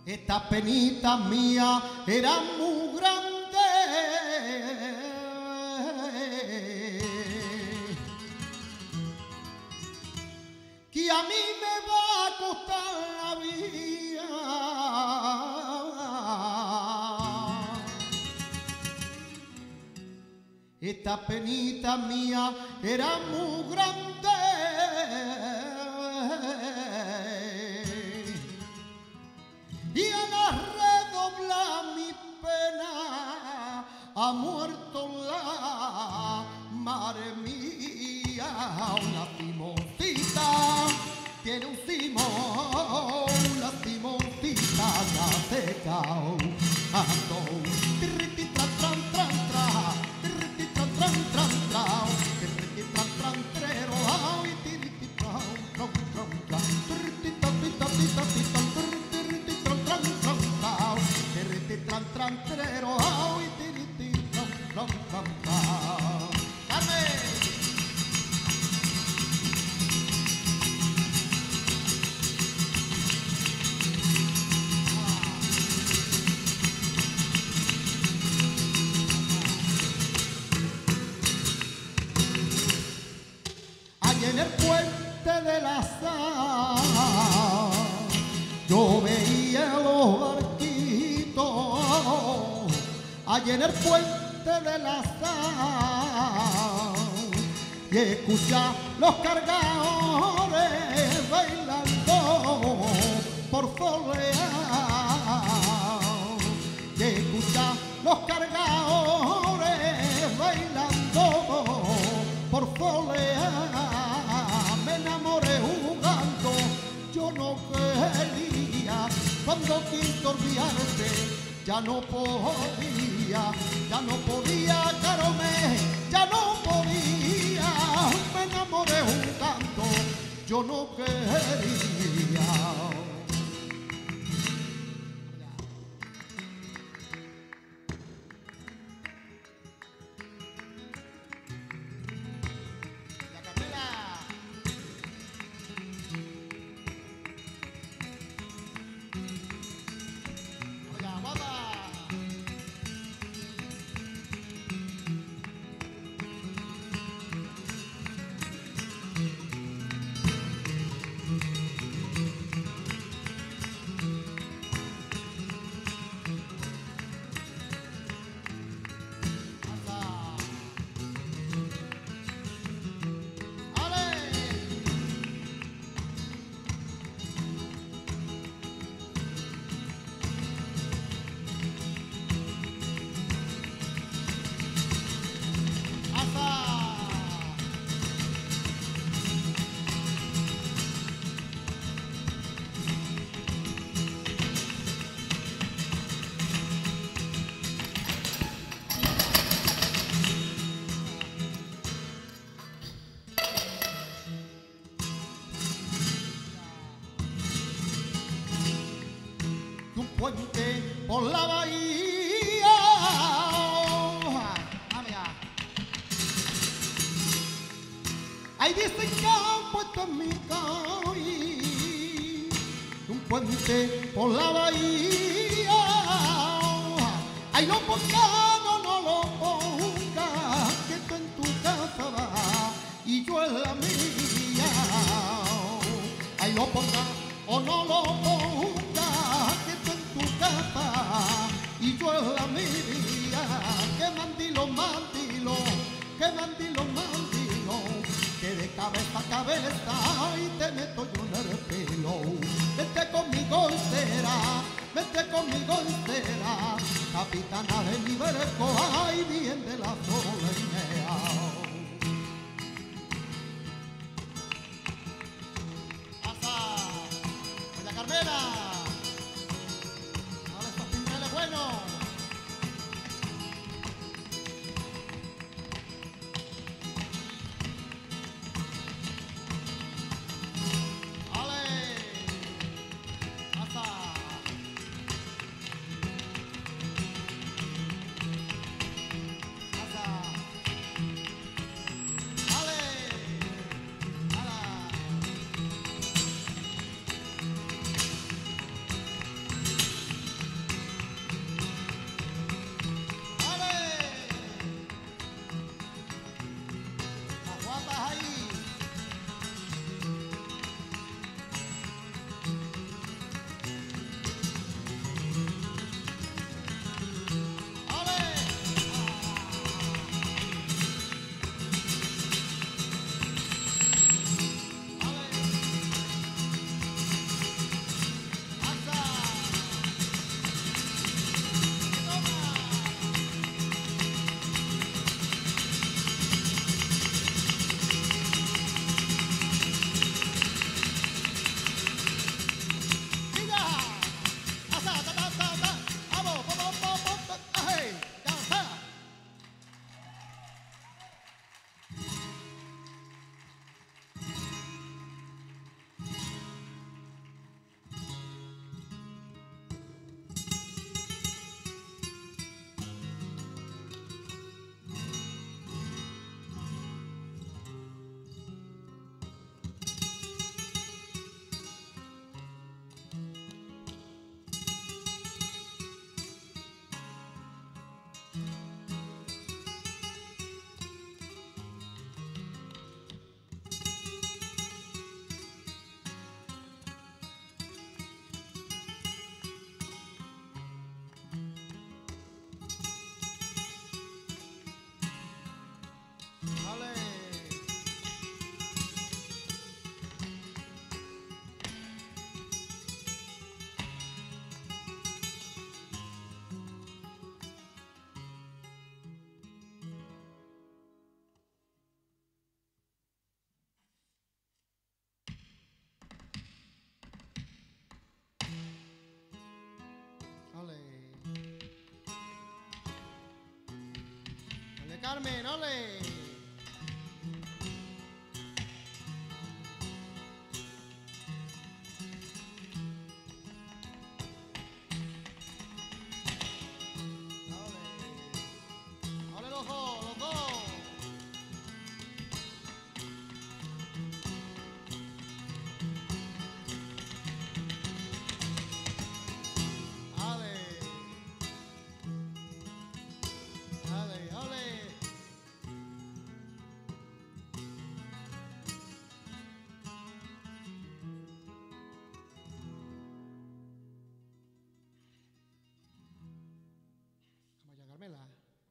Esta penita mía era muy grande, que a mí me va a costar la vida. Esta penita mía era muy grande, y al redoblar mi pena ha muerto la madre mía. Una timoncita tiene un timón, la timoncita ya se cao. Ando tirriti tran tran tran tran, tirriti tran tran tran tran, tirriti tran tran trero, ay tirriti tran tran tran tran, tirriti tapi tapi tapi tran tirriti tran tran tran tran, tirriti tran tran trero, ay tirriti tran tran tran tran. En el puente de la sal yo veía los barquitos, allá en el puente de la sal, y escucha los cargadores bailando por solear, y escucha los cargadores bailando por solear. Me enamoré jugando, yo no quería, cuando quise olvidarte, ya no podía, Carome, ya no podía. Me enamoré jugando, yo no quería. Puente por la bahía, ahí dicen que han puesto en mi caí un puente por la bahía, ahí lo pongan o no lo pongas, que tú en tu casa vas y yo en la mía, ahí lo pongan o no lo pongas, y yo en la mía, que mandilo, que de cabeza a cabeza y te meto yo en el pelo. Vete conmigo y será, capitana de mi barco, ay bien de la solemnea. ¡Hasta! ¡Doña Carmela! Bueno, ale, hasta. Carmen, ole. Ole los dos, los dos. Carmela.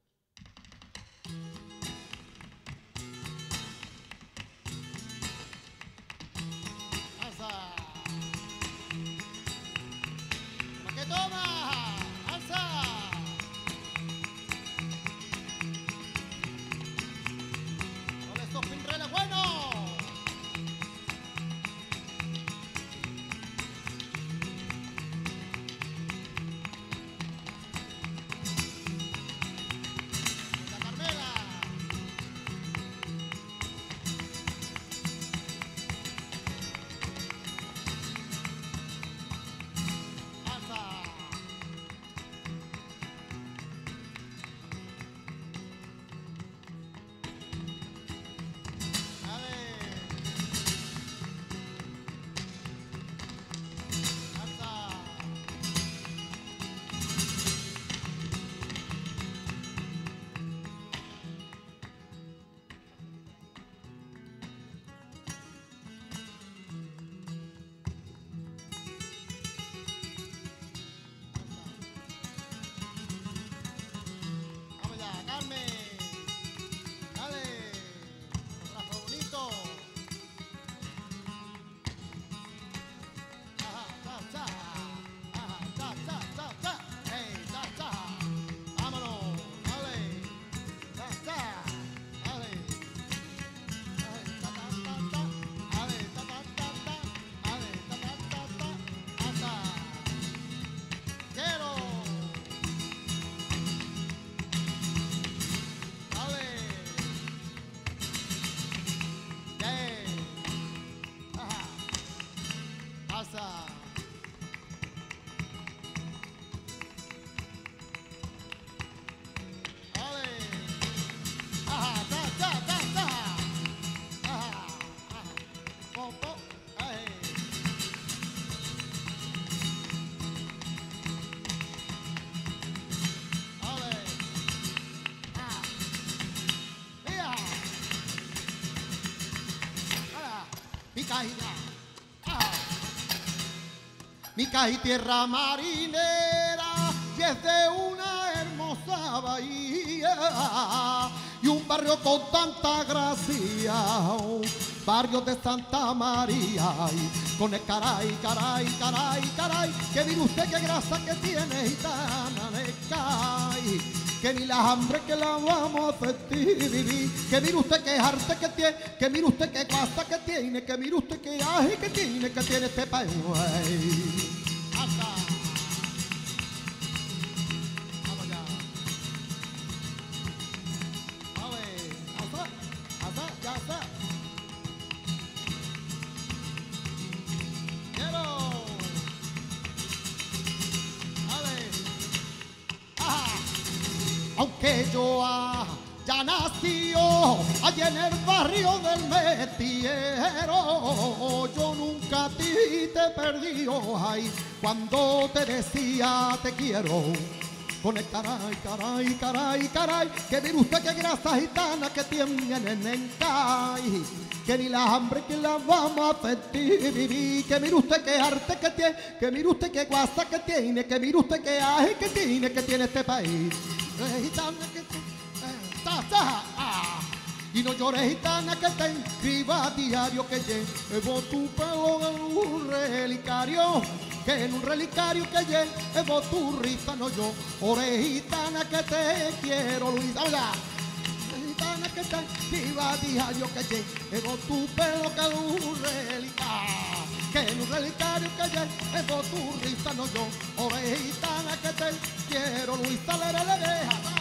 Alza. ¿Para qué toma? Alza. Con estos pinreles buenos. Mi caí tierra marinera y es de una hermosa bahía y un barrio con tanta gracia, un barrio de Santa María. Y con el caray, caray, caray, caray, que mire usted qué grasa que tiene gitana de caray, que ni la hambre que la vamos a sentir vivir, que mire usted qué arte que tiene, que mire usted qué casa que tiene, que mire usted qué aje que tiene este país. Hasta. Vamos ya. A ver, hasta, ya está. Quiero. A ver. Ajá. Aunque yo ya nació allá en el barrio del Metiero, yo nunca a ti te perdí, ay, cuando te decía te quiero. Con el caray, caray, caray, caray, que mire usted qué grasa gitana que tienen en CAI, que ni la hambre que la vamos a sentir vivir, que mire usted qué arte que tiene, que mire usted qué guasa que tiene, que mire usted qué aje que tiene este país. Gitana que y no llores gitana que te escriba a diario que llevo tu pelo en un relicario, que en un relicario que llevo tu risa, no yo, ore gitana que te quiero, Luisa, oiga, gitana que te escriba a diario que llevo tu pelo que en un relicario, que en un relicario que llevo tu risa, no yo, ore gitana que te quiero, Luisa, le deja.